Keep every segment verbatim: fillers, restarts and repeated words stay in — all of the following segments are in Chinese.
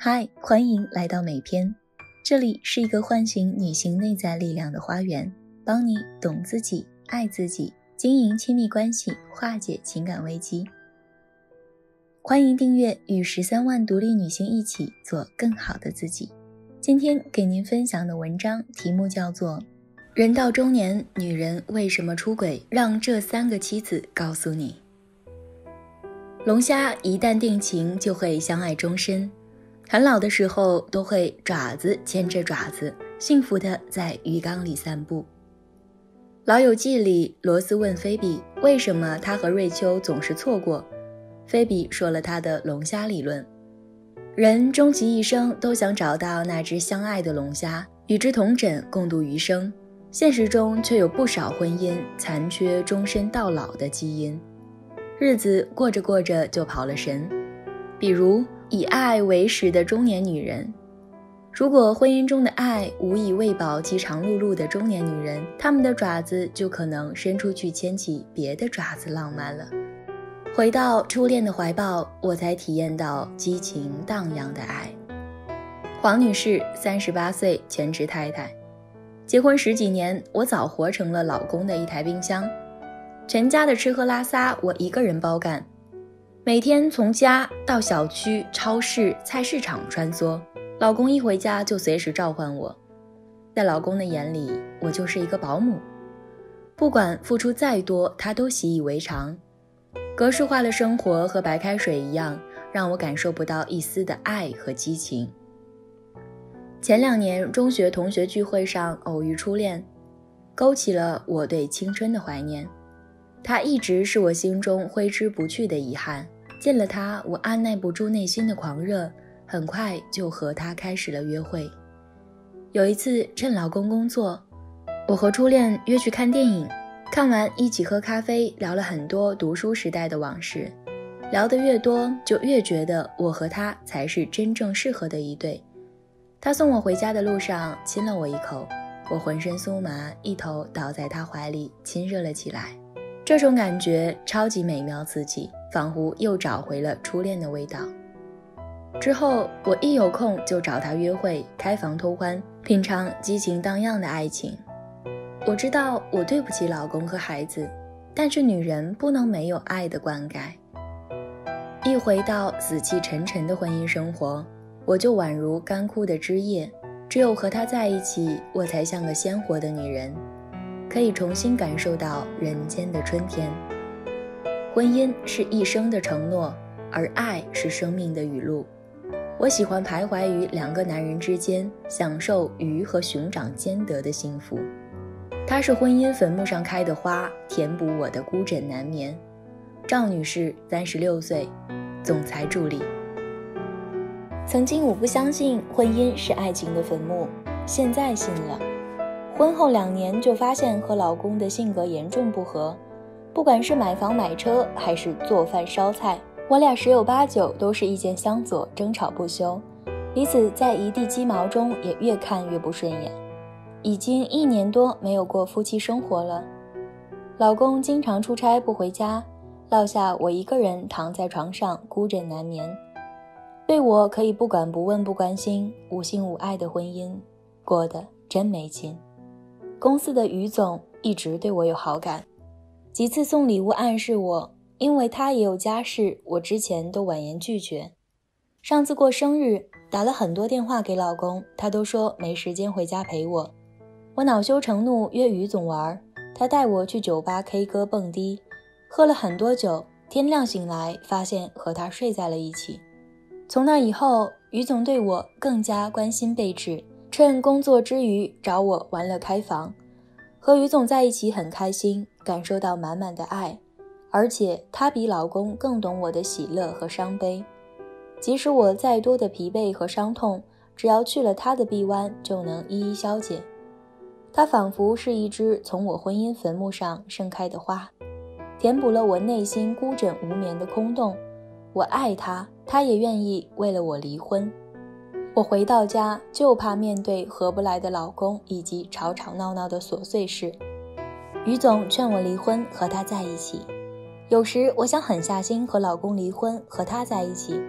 嗨，欢迎来到美篇，这里是一个唤醒女性内在力量的花园，帮你懂自己、爱自己，经营亲密关系，化解情感危机。欢迎订阅，与十三万独立女性一起做更好的自己。今天给您分享的文章题目叫做人到中年，女人为什么出轨？让这三个妻子告诉你。龙虾一旦定情，就会相爱终身，很老的时候都会爪子牵着爪子，幸福的在鱼缸里散步。老友记里，罗斯问菲比为什么他和瑞秋总是错过，菲比说了他的龙虾理论。人终其一生都想找到那只相爱的龙虾，与之同枕共度余生，现实中却有不少婚姻残缺终身到老的基因，日子过着过着就跑了神。比如以爱为食的中年女人，如果婚姻中的爱无以喂饱饥肠辘辘的中年女人，她们的爪子就可能伸出去牵起别的爪子浪漫了。回到初恋的怀抱，我才体验到激情荡漾的爱。黄女士，三十八岁，全职太太，结婚十几年，我早活成了老公的一台冰箱，全家的吃喝拉撒我一个人包干，每天从家到小区、超市、菜市场穿梭，老公一回家就随时召唤我。在老公的眼里，我就是一个保姆，不管付出再多，他都习以为常。格式化的生活和白开水一样，让我感受不到一丝的爱和激情。前两年中学同学聚会上偶遇初恋，勾起了我对青春的怀念。他一直是我心中挥之不去的遗憾，见了他，我按耐不住内心的狂热，很快就和他开始了约会。有一次趁老公工作，我和初恋约去看电影，看完一起喝咖啡，聊了很多读书时代的往事，聊得越多，就越觉得我和他才是真正适合的一对。他送我回家的路上亲了我一口，我浑身酥麻，一头倒在他怀里亲热了起来。这种感觉超级美妙刺激，仿佛又找回了初恋的味道。之后我一有空就找他约会，开房偷欢，品尝激情荡漾的爱情。我知道我对不起老公和孩子，但是女人不能没有爱的灌溉。一回到死气沉沉的婚姻生活，我就宛如干枯的枝叶，只有和他在一起，我才像个鲜活的女人，可以重新感受到人间的春天。婚姻是一生的承诺，而爱是生命的雨露。我喜欢徘徊于两个男人之间，享受鱼和熊掌兼得的幸福。他是婚姻坟墓上开的花，填补我的孤枕难眠。赵女士，三十六岁，总裁助理。曾经我不相信婚姻是爱情的坟墓，现在信了。婚后两年就发现和老公的性格严重不合，不管是买房买车还是做饭烧菜，我俩十有八九都是意见相左，争吵不休，彼此在一地鸡毛中也越看越不顺眼。已经一年多没有过夫妻生活了，老公经常出差不回家，落下我一个人躺在床上孤枕难眠。对我可以不管不问不关心，无性无爱的婚姻过得真没劲。公司的于总一直对我有好感，几次送礼物暗示我，因为他也有家室，我之前都婉言拒绝。上次过生日打了很多电话给老公，他都说没时间回家陪我。我恼羞成怒约于总玩，他带我去酒吧 K 歌蹦迪，喝了很多酒，天亮醒来发现和他睡在了一起。从那以后，于总对我更加关心备至，趁工作之余找我玩乐开房。和于总在一起很开心，感受到满满的爱，而且他比老公更懂我的喜乐和伤悲。即使我再多的疲惫和伤痛，只要去了他的臂弯就能一一消解。它仿佛是一只从我婚姻坟墓上盛开的花，填补了我内心孤枕无眠的空洞。我爱他，他也愿意为了我离婚。我回到家就怕面对合不来的老公以及吵吵闹闹的琐碎事。于总劝我离婚，和他在一起。有时我想狠下心和老公离婚，和他在一起，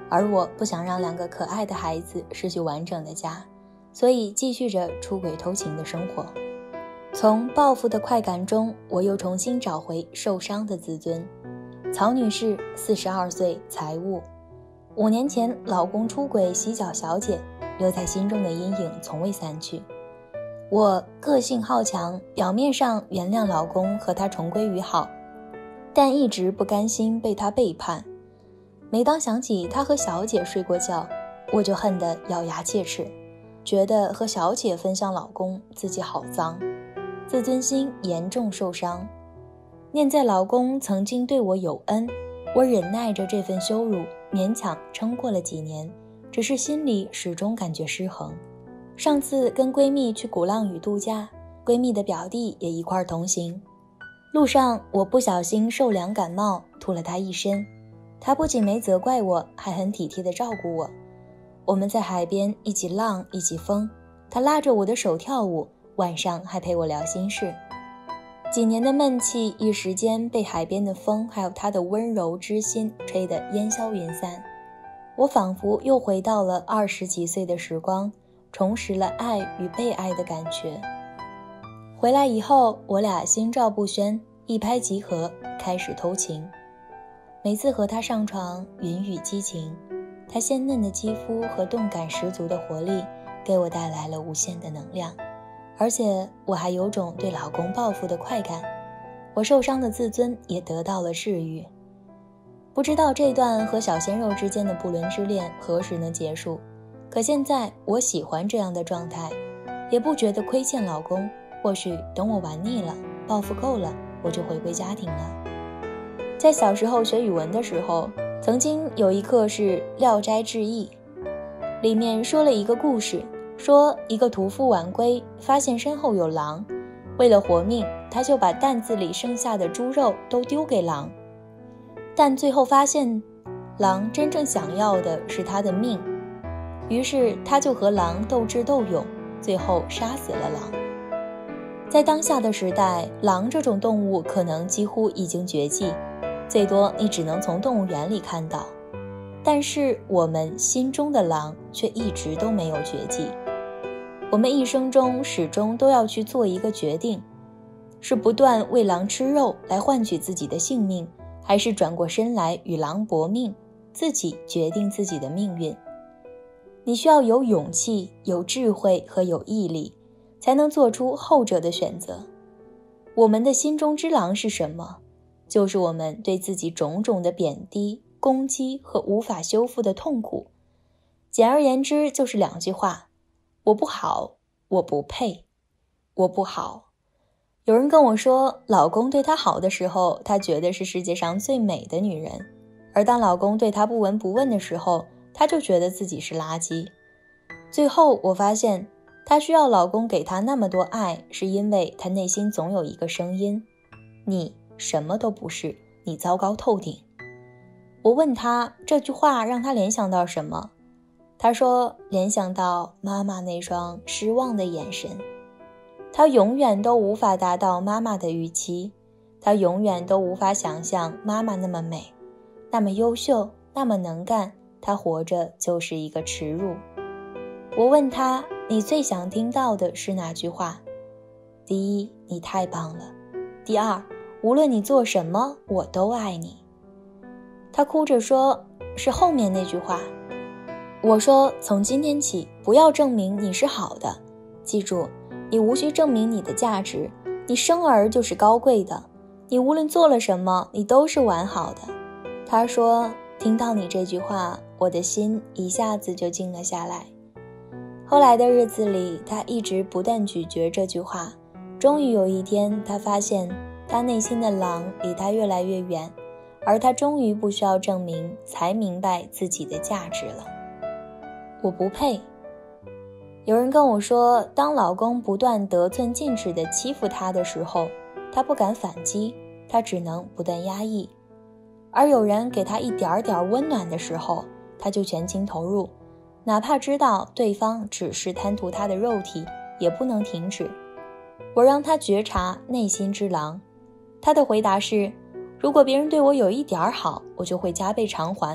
而我不想让两个可爱的孩子失去完整的家，所以继续着出轨偷情的生活。从报复的快感中，我又重新找回受伤的自尊。曹女士，四十二岁，财务。五年前老公出轨洗脚小姐，留在心中的阴影从未散去。我个性好强，表面上原谅老公和他重归于好，但一直不甘心被他背叛。每当想起他和小姐睡过觉，我就恨得咬牙切齿，觉得和小姐分享老公自己好脏，自尊心严重受伤。念在老公曾经对我有恩，我忍耐着这份羞辱，勉强撑过了几年，只是心里始终感觉失衡。上次跟闺蜜去鼓浪屿度假，闺蜜的表弟也一块同行。路上我不小心受凉感冒，吐了她一身。她不仅没责怪我，还很体贴地照顾我。我们在海边一起浪一起疯，她拉着我的手跳舞，晚上还陪我聊心事。几年的闷气一时间被海边的风还有她的温柔之心吹得烟消云散。我仿佛又回到了二十几岁的时光，重拾了爱与被爱的感觉。回来以后，我俩心照不宣，一拍即合，开始偷情。每次和他上床，云雨激情，他鲜嫩的肌肤和动感十足的活力给我带来了无限的能量，而且我还有种对老公报复的快感，我受伤的自尊也得到了治愈。不知道这段和小鲜肉之间的不伦之恋何时能结束，可现在我喜欢这样的状态，也不觉得亏欠老公，或许等我玩腻了，报复够了，我就回归家庭了。在小时候学语文的时候，曾经有一课是《聊斋志异》，里面说了一个故事，说一个屠夫晚归，发现身后有狼，为了活命，他就把担子里剩下的猪肉都丢给狼，但最后发现狼真正想要的是他的命，于是他就和狼斗智斗勇，最后杀死了狼。在当下的时代，狼这种动物可能几乎已经绝迹，最多你只能从动物园里看到，但是我们心中的狼却一直都没有绝迹。我们一生中始终都要去做一个决定，是不断为狼吃肉来换取自己的性命，还是转过身来与狼搏命，自己决定自己的命运。你需要有勇气、有智慧和有毅力，才能做出后者的选择。我们的心中之狼是什么？就是我们对自己种种的贬低、攻击和无法修复的痛苦。简而言之，就是两句话：我不好，我不配。我不好。有人跟我说，老公对她好的时候，她觉得是世界上最美的女人，而当老公对她不闻不问的时候，她就觉得自己是垃圾。最后我发现，她需要老公给她那么多爱，是因为她内心总有一个声音：你什么都不是，你糟糕透顶。我问她这句话让她联想到什么，她说联想到妈妈那双失望的眼神。她永远都无法达到妈妈的预期，她永远都无法想象妈妈那么美，那么优秀，那么能干，她活着就是一个耻辱。我问她，你最想听到的是哪句话？第一，你太棒了。第二，无论你做什么，我都爱你。她哭着说，是后面那句话。我说，从今天起，不要证明你是好的，记住，你无需证明你的价值，你生而就是高贵的，你无论做了什么，你都是完好的。她说，听到你这句话，我的心一下子就静了下来。后来的日子里，她一直不断咀嚼这句话，终于有一天，她发现她内心的狼离她越来越远，而她终于不需要证明，才明白自己的价值了。我不配。有人跟我说，当老公不断得寸进尺地欺负她的时候，她不敢反击，她只能不断压抑。而有人给她一点点温暖的时候，她就全情投入，哪怕知道对方只是贪图她的肉体，也不能停止。我让她觉察内心之狼。她的回答是，如果别人对我有一点好，我就会加倍偿还，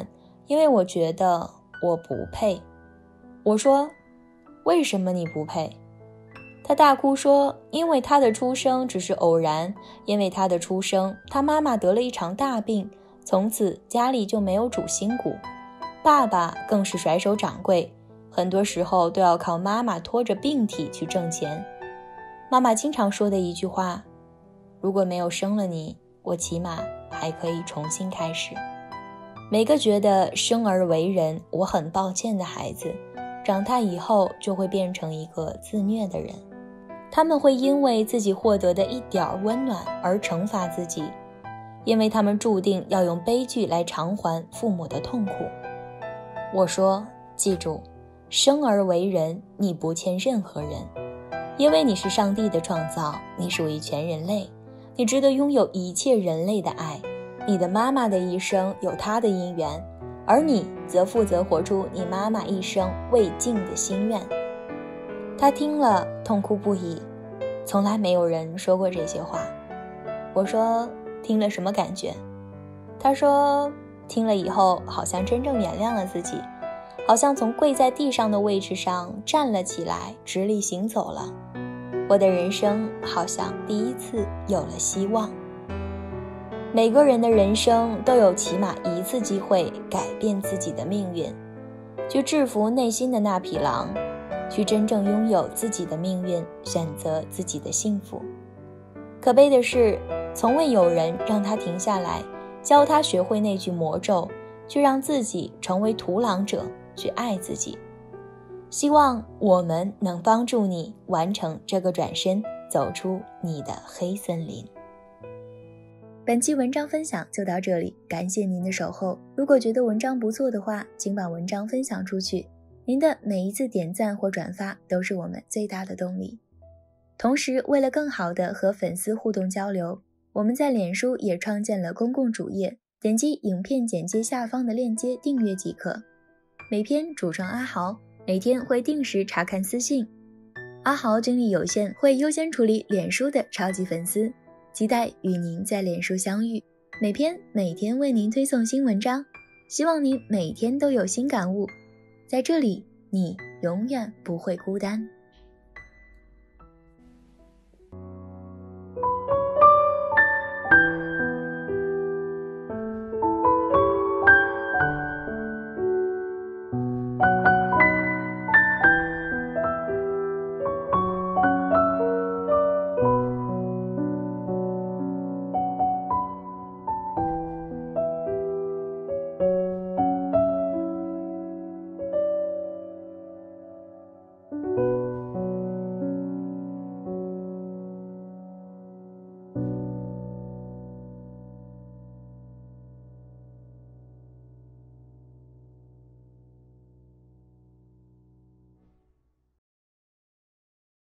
因为我觉得我不配。我说，为什么你不配？他大哭说，因为他的出生只是偶然，因为他的出生，他妈妈得了一场大病，从此家里就没有主心骨，爸爸更是甩手掌柜，很多时候都要靠妈妈拖着病体去挣钱。妈妈经常说的一句话，如果没有生了你，我起码还可以重新开始。每个觉得生而为人我很抱歉的孩子，长大以后就会变成一个自虐的人。他们会因为自己获得的一点温暖而惩罚自己，因为他们注定要用悲剧来偿还父母的痛苦。我说，记住，生而为人，你不欠任何人，因为你是上帝的创造，你属于全人类，你值得拥有一切人类的爱。你的妈妈的一生有她的因缘，而你则负责活出你妈妈一生未尽的心愿。他听了痛哭不已，从来没有人说过这些话。我说，听了什么感觉？他说，听了以后好像真正原谅了自己，好像从跪在地上的位置上站了起来，直立行走了。我的人生好像第一次有了希望。每个人的人生都有起码一次机会改变自己的命运，去制服内心的那匹狼，去真正拥有自己的命运，选择自己的幸福。可悲的是，从未有人让他停下来，教他学会那句魔咒，去让自己成为屠狼者，去爱自己。希望我们能帮助你完成这个转身，走出你的黑森林。本期文章分享就到这里，感谢您的守候。如果觉得文章不错的话，请把文章分享出去。您的每一次点赞或转发都是我们最大的动力。同时，为了更好的和粉丝互动交流，我们在脸书也创建了公共主页，点击影片简介下方的链接订阅即可。每篇主创阿豪，每天会定时查看私信。阿豪精力有限，会优先处理脸书的超级粉丝，期待与您在脸书相遇。每篇每天为您推送新文章，希望您每天都有新感悟。在这里，你永远不会孤单。